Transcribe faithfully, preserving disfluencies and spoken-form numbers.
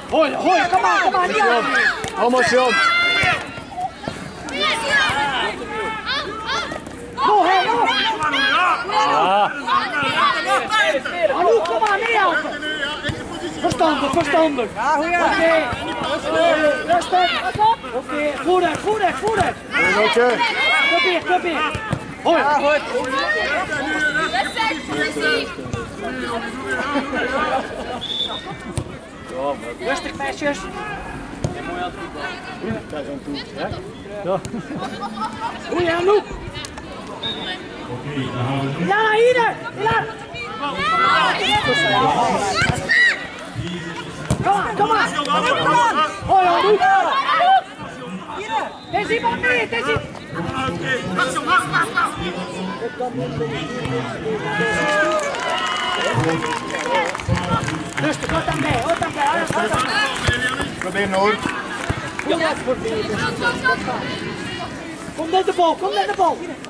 Hoi, hoi, kom maar, kom maar, niet aan. Allemaal John. Go, hé, go. Ja. Anouk, kom maar, mee helpen. Verstandig, verstandig. Ja, goeie. Oké. Rustig. Oké, vooruit, vooruit, vooruit. Oké. Club hier, club hier. Hoi. Ja, goed. Rustig, meisjes. Daar zijn toe. Goeie, Anouk. Ja, hier. Ja. Kom maar, kom maar. Kom maar. Hoi, Anouk. Het is iemand mee, het is iemand. Rustig, wat dan bij, wat dan bij, alles wat dan bij. Probeer nooit. Kom naar de bal, kom naar de bal.